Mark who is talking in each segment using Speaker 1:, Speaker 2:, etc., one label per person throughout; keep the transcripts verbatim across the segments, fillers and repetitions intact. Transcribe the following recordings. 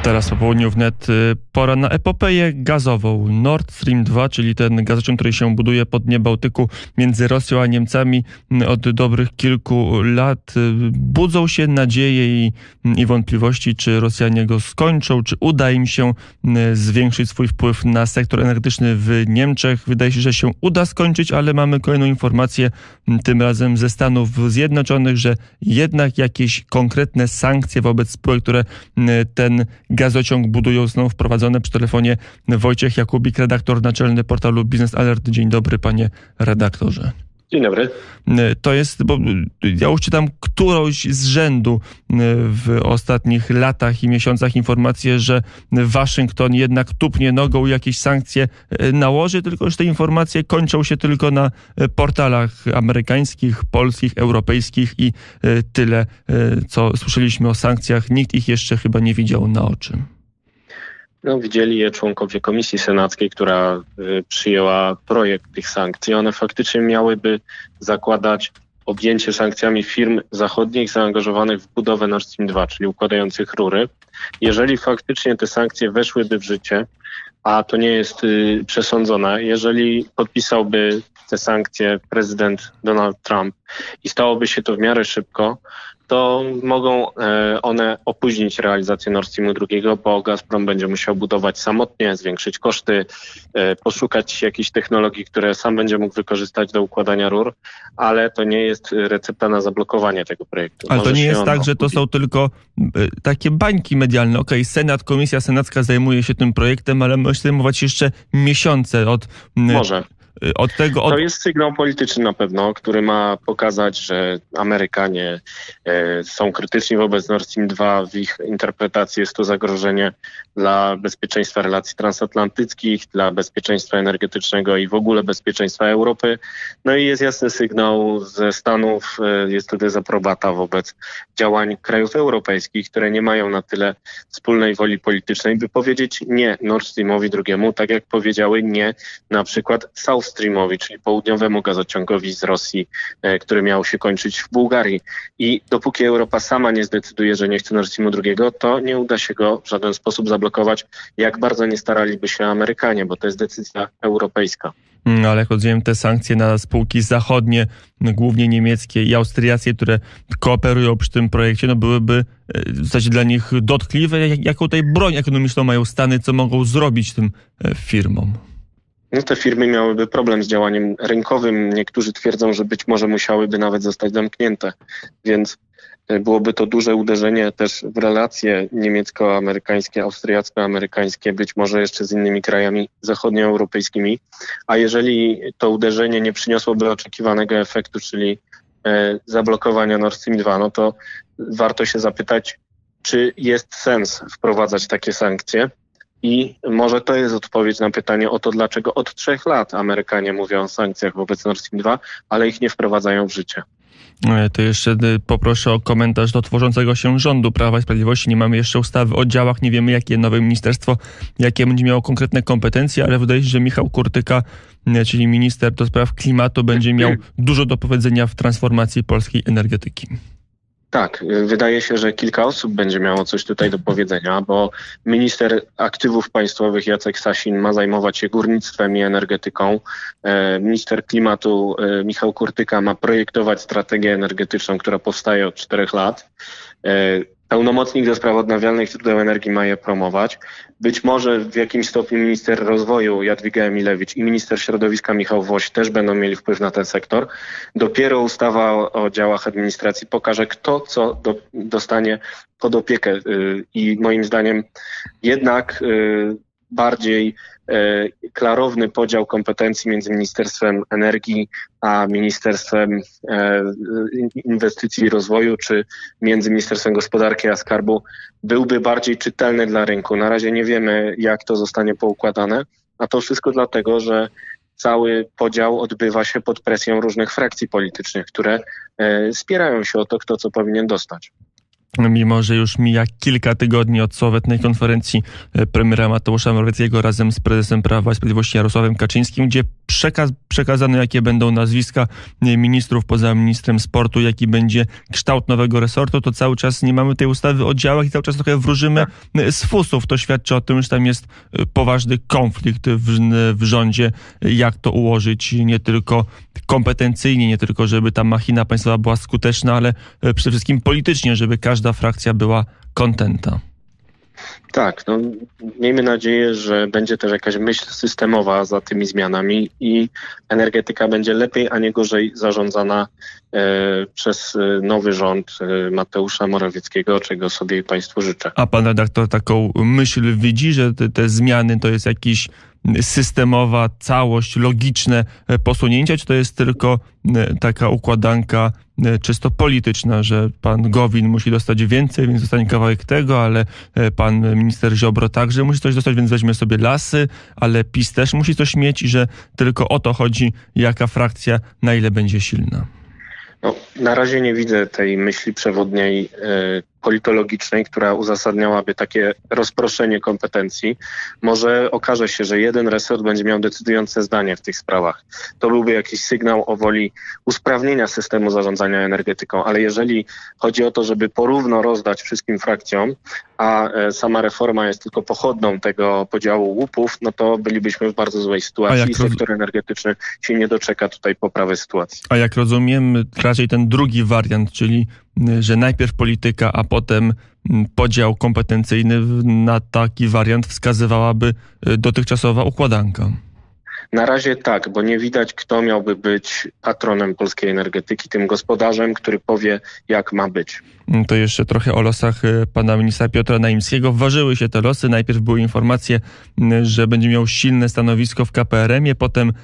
Speaker 1: Teraz po południu wnet pora na epopeję gazową. Nord Stream dwa, czyli ten gazociąg, który się buduje po dnie Bałtyku między Rosją a Niemcami od dobrych kilku lat. Budzą się nadzieje i, i wątpliwości, czy Rosjanie go skończą, czy uda im się zwiększyć swój wpływ na sektor energetyczny w Niemczech. Wydaje się, że się uda skończyć, ale mamy kolejną informację, tym razem ze Stanów Zjednoczonych, że jednak jakieś konkretne sankcje wobec spółek, które ten gazociąg budują, są wprowadzone. Przy telefonie Wojciech Jakubik, redaktor naczelny portalu Biznes Alert. Dzień dobry, panie redaktorze.
Speaker 2: Dzień dobry.
Speaker 1: To jest, bo ja już czytam którąś z rzędu w ostatnich latach i miesiącach informację, że Waszyngton jednak tupnie nogą, jakieś sankcje nałoży, tylko że te informacje kończą się tylko na portalach amerykańskich, polskich, europejskich i tyle, co słyszeliśmy o sankcjach. Nikt ich jeszcze chyba nie widział na oczy.
Speaker 2: No, widzieli je członkowie Komisji Senackiej, która y, przyjęła projekt tych sankcji. One faktycznie miałyby zakładać objęcie sankcjami firm zachodnich zaangażowanych w budowę Nord Stream dwa, czyli układających rury. Jeżeli faktycznie te sankcje weszłyby w życie, a to nie jest y, przesądzone, jeżeli podpisałby te sankcje prezydent Donald Trump i stałoby się to w miarę szybko, to mogą e, one opóźnić realizację Nord Streamu dwa, bo Gazprom będzie musiał budować samotnie, zwiększyć koszty, e, poszukać jakichś technologii, które sam będzie mógł wykorzystać do układania rur, ale to nie jest recepta na zablokowanie tego projektu.
Speaker 1: Ale
Speaker 2: Może
Speaker 1: to nie jest tak,
Speaker 2: opóźnić.
Speaker 1: że to są tylko e, takie bańki medialne. Okej, okay, Senat, Komisja Senacka zajmuje się tym projektem, ale może zajmować jeszcze miesiące od...
Speaker 2: Może.
Speaker 1: Od tego, od...
Speaker 2: To jest sygnał polityczny na pewno, który ma pokazać, że Amerykanie e, są krytyczni wobec Nord Stream dwa. W ich interpretacji jest to zagrożenie dla bezpieczeństwa relacji transatlantyckich, dla bezpieczeństwa energetycznego i w ogóle bezpieczeństwa Europy. No i jest jasny sygnał ze Stanów, e, jest to dezaprobata wobec działań krajów europejskich, które nie mają na tyle wspólnej woli politycznej, by powiedzieć nie Nord Streamowi drugiemu, tak jak powiedziały nie na przykład South Streamowi, czyli południowemu gazociągowi z Rosji, e, który miał się kończyć w Bułgarii. I dopóki Europa sama nie zdecyduje, że nie chce Nord Streamu dwa, to nie uda się go w żaden sposób zablokować, jak bardzo nie staraliby się Amerykanie, bo to jest decyzja europejska.
Speaker 1: Ale jak rozumiem, te sankcje na spółki zachodnie, głównie niemieckie i austriackie, które kooperują przy tym projekcie, no byłyby w zasadzie dla nich dotkliwe. Jak, jaką tutaj broń ekonomiczną mają Stany, co mogą zrobić tym firmom?
Speaker 2: No, te firmy miałyby problem z działaniem rynkowym. Niektórzy twierdzą, że być może musiałyby nawet zostać zamknięte, więc byłoby to duże uderzenie też w relacje niemiecko-amerykańskie, austriacko-amerykańskie, być może jeszcze z innymi krajami zachodnioeuropejskimi. A jeżeli to uderzenie nie przyniosłoby oczekiwanego efektu, czyli e, zablokowania Nord Stream dwa, no to warto się zapytać, czy jest sens wprowadzać takie sankcje. I może to jest odpowiedź na pytanie o to, dlaczego od trzech lat Amerykanie mówią o sankcjach wobec Nord Stream dwa, ale ich nie wprowadzają w życie.
Speaker 1: To jeszcze poproszę o komentarz do tworzącego się rządu Prawa i Sprawiedliwości. Nie mamy jeszcze ustawy o działach, nie wiemy, jakie nowe ministerstwo, jakie będzie miało konkretne kompetencje, ale wydaje się, że Michał Kurtyka, czyli minister do spraw klimatu, będzie miał dużo do powiedzenia w transformacji polskiej energetyki.
Speaker 2: Tak, wydaje się, że kilka osób będzie miało coś tutaj do powiedzenia, bo minister aktywów państwowych Jacek Sasin ma zajmować się górnictwem i energetyką. Minister klimatu Michał Kurtyka ma projektować strategię energetyczną, która powstaje od czterech lat. Pełnomocnik do spraw odnawialnych źródeł energii ma je promować. Być może w jakimś stopniu minister rozwoju Jadwiga Emilewicz i minister środowiska Michał Woś też będą mieli wpływ na ten sektor. Dopiero ustawa o, o działach administracji pokaże, kto co do, dostanie pod opiekę. I moim zdaniem jednak bardziej klarowny podział kompetencji między Ministerstwem Energii a Ministerstwem Inwestycji i Rozwoju, czy między Ministerstwem Gospodarki a Skarbu byłby bardziej czytelny dla rynku. Na razie nie wiemy, jak to zostanie poukładane, a to wszystko dlatego, że cały podział odbywa się pod presją różnych frakcji politycznych, które spierają się o to, kto co powinien dostać.
Speaker 1: Mimo że już mija kilka tygodni od sławetnej konferencji premiera Mateusza Morawieckiego razem z prezesem Prawa i Sprawiedliwości Jarosławem Kaczyńskim, gdzie przekaz, przekazano, jakie będą nazwiska ministrów poza ministrem sportu, jaki będzie kształt nowego resortu, to cały czas nie mamy tej ustawy o działach i cały czas trochę wróżymy z fusów. To świadczy o tym, że tam jest poważny konflikt w, w rządzie, jak to ułożyć nie tylko kompetencyjnie, nie tylko żeby ta machina państwowa była skuteczna, ale przede wszystkim politycznie, żeby każda frakcja była kontenta.
Speaker 2: Tak, no miejmy nadzieję, że będzie też jakaś myśl systemowa za tymi zmianami i energetyka będzie lepiej, a nie gorzej zarządzana e, przez nowy rząd e, Mateusza Morawieckiego, czego sobie i państwu życzę.
Speaker 1: A pan redaktor taką myśl widzi, że te, te zmiany to jest jakiś systemowa całość, logiczne posunięcia, czy to jest tylko taka układanka czysto polityczna, że pan Gowin musi dostać więcej, więc dostanie kawałek tego, ale pan minister Ziobro także musi coś dostać, więc weźmie sobie Lasy, ale PiS też musi coś mieć i że tylko o to chodzi, jaka frakcja na ile będzie silna.
Speaker 2: No, na razie nie widzę tej myśli przewodniej y, politologicznej, która uzasadniałaby takie rozproszenie kompetencji. Może okaże się, że jeden resort będzie miał decydujące zdanie w tych sprawach. To byłby jakiś sygnał o woli usprawnienia systemu zarządzania energetyką, ale jeżeli chodzi o to, żeby porówno rozdać wszystkim frakcjom, a y, sama reforma jest tylko pochodną tego podziału łupów, no to bylibyśmy w bardzo złej sytuacji i sektor roz... energetyczny się nie doczeka tutaj poprawy sytuacji.
Speaker 1: A jak rozumiem, raczej ten drugi wariant, czyli że najpierw polityka, a potem podział kompetencyjny, na taki wariant wskazywałaby dotychczasowa układanka.
Speaker 2: Na razie tak, bo nie widać, kto miałby być patronem polskiej energetyki, tym gospodarzem, który powie, jak ma być.
Speaker 1: To jeszcze trochę o losach pana ministra Piotra Naimskiego. Ważyły się te losy. Najpierw były informacje, że będzie miał silne stanowisko w K P R emie, potem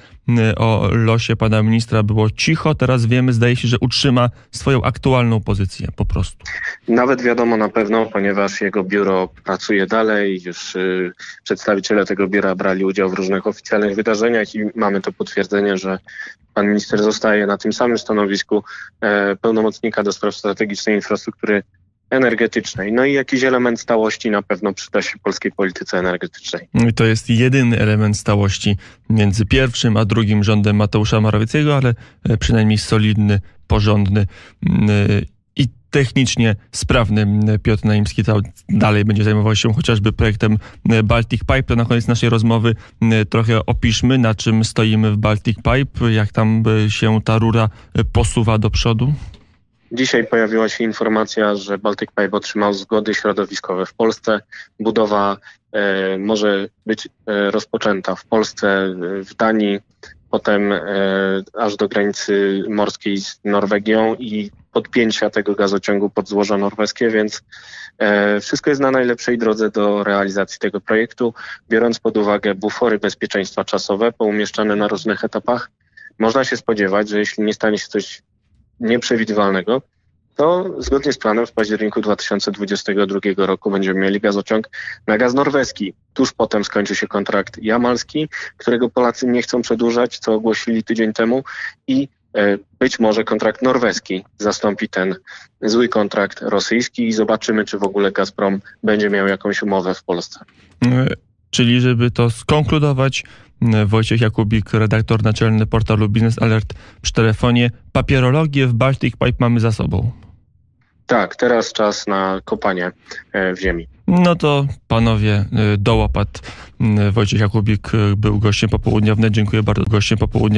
Speaker 1: o losie pana ministra było cicho. Teraz wiemy, zdaje się, że utrzyma swoją aktualną pozycję po prostu.
Speaker 2: Nawet wiadomo na pewno, ponieważ jego biuro pracuje dalej, już y, przedstawiciele tego biura brali udział w różnych oficjalnych wydarzeniach i mamy to potwierdzenie, że pan minister zostaje na tym samym stanowisku e, pełnomocnika do spraw strategicznej infrastruktury energetycznej. No i jakiś element stałości na pewno przyda się polskiej polityce energetycznej.
Speaker 1: I to jest jedyny element stałości między pierwszym a drugim rządem Mateusza Morawieckiego, ale przynajmniej solidny, porządny i technicznie sprawny Piotr Naimski dalej będzie zajmował się chociażby projektem Baltic Pipe. To na koniec naszej rozmowy trochę opiszmy, na czym stoimy w Baltic Pipe, jak tam się ta rura posuwa do przodu.
Speaker 2: Dzisiaj pojawiła się informacja, że Baltic Pipe otrzymał zgody środowiskowe w Polsce. Budowa e, może być e, rozpoczęta w Polsce, w Danii, potem e, aż do granicy morskiej z Norwegią i podpięcia tego gazociągu pod złoża norweskie, więc e, wszystko jest na najlepszej drodze do realizacji tego projektu. Biorąc pod uwagę bufory bezpieczeństwa czasowe poumieszczane na różnych etapach, można się spodziewać, że jeśli nie stanie się coś nieprzewidywalnego, to zgodnie z planem w październiku dwa tysiące dwudziestego drugiego roku będziemy mieli gazociąg na gaz norweski. Tuż potem skończy się kontrakt jamalski, którego Polacy nie chcą przedłużać, co ogłosili tydzień temu i e, być może kontrakt norweski zastąpi ten zły kontrakt rosyjski i zobaczymy, czy w ogóle Gazprom będzie miał jakąś umowę w Polsce.
Speaker 1: Czyli żeby to skonkludować, Wojciech Jakubik, redaktor naczelny portalu Business Alert przy telefonie. Papierologię w Baltic Pipe mamy za sobą.
Speaker 2: Tak, teraz czas na kopanie w ziemi.
Speaker 1: No to panowie, do łopat. Wojciech Jakubik był gościem popołudnia wnet. Dziękuję bardzo. Gościem popołudnia.